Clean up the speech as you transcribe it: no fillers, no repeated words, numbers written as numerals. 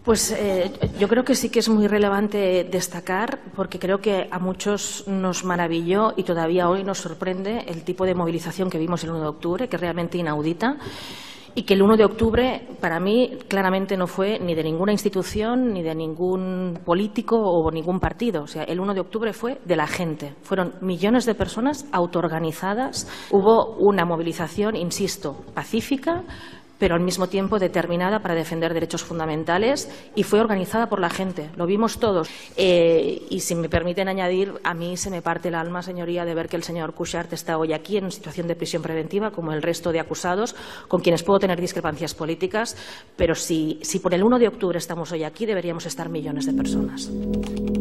Pues yo creo que sí que es muy relevante destacar, porque creo que a muchos nos maravilló y todavía hoy nos sorprende el tipo de movilización que vimos el 1 de octubre, que es realmente inaudita, y que el 1 de octubre para mí claramente no fue ni de ninguna institución, ni de ningún político o ningún partido. O sea, el 1 de octubre fue de la gente. Fueron millones de personas autoorganizadas. Hubo una movilización, insisto, pacífica, pero al mismo tiempo determinada para defender derechos fundamentales, y fue organizada por la gente, lo vimos todos. Y si me permiten añadir, a mí se me parte el alma, señoría, de ver que el señor Cuixart está hoy aquí en situación de prisión preventiva, como el resto de acusados, con quienes puedo tener discrepancias políticas, pero si por el 1 de octubre estamos hoy aquí, deberíamos estar millones de personas.